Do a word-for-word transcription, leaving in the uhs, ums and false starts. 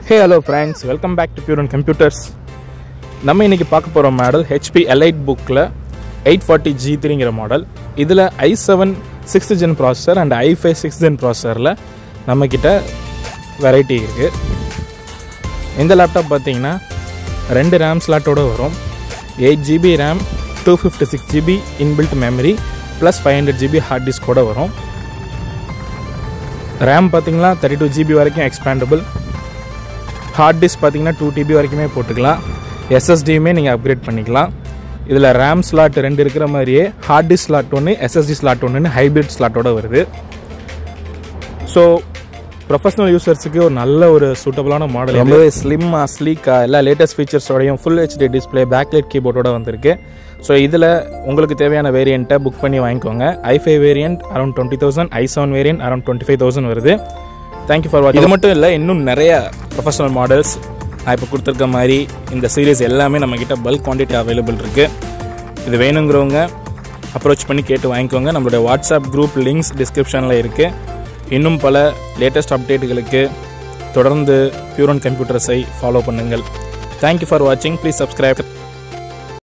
Hey hello friends, welcome back to Pure Computers. நம்ம இன்னைக்கு பார்க்க போற மாடல் H P Elite bookல eight forty G three ங்கற மாடல். இதுல i seven sixth gen processor and i five sixth gen processorல நம்மகிட்ட variety இருக்கு. இந்த லேப்டாப் பாத்தீங்கன்னா ரெண்டு RAM slot ஓட வரும். eight G B RAM, two fifty-six G B inbuilt memory plus five hundred G B hard disk ஓட வரும். RAM பாத்தீங்கன்னா thirty-two G B வரைக்கும் expandable. Hard disk பாத்தீங்கன்னா two T B வரைக்குமே போட்டுக்கலாம். S S D மே நீங்க அப்கிரேட் பண்ணிக்கலாம். இதுல RAM slot ரெண்டு இருக்கிற மாதிரியே hard disk slot ஒன்னு, S S D slot ஒன்னு hybrid slot ஓட வருது. சோ professional usersக்கு ஒரு நல்ல ஒரு சூட்டபிளான மாடல். ரொம்பவே ஸ்லிம்மா ஸ்லீக்கா எல்லா லேட்டஸ்ட் ஃபீச்சர்ஸ் ஓடையும் full H D display backlight keyboard ஓட வந்திருக்கு. சோ இதுல உங்களுக்கு தேவையான வேரியண்ட்டை புக் பண்ணி வாங்கிக்கோங்க. i five variant around twenty thousand, i seven variant around twenty-five thousand வருது. Thank you for watching. இது மட்டும் இல்ல, இன்னும் நிறைய professional models நான் இப்போ கொடுத்திருக்க மாதிரி இந்த சீரிஸ் எல்லாமே நம்மகிட்ட பல்க் குவாண்டிட்டி அவைலபிள் இருக்கு. இது வேணுங்கிறவங்க அப்ரோச் பண்ணி கேட்டு வாங்கிக்கோங்க. நம்மளுடைய வாட்ஸ்அப் குரூப் லிங்க்ஸ் டிஸ்கிரிப்ஷனில் இருக்கு. இன்னும் பல லேட்டஸ்ட் அப்டேட்டுகளுக்கு தொடர்ந்து பியூர் அண்ட் கம்ப்யூட்டர்ஸை ஃபாலோ பண்ணுங்கள். Thank you for watching. Please subscribe.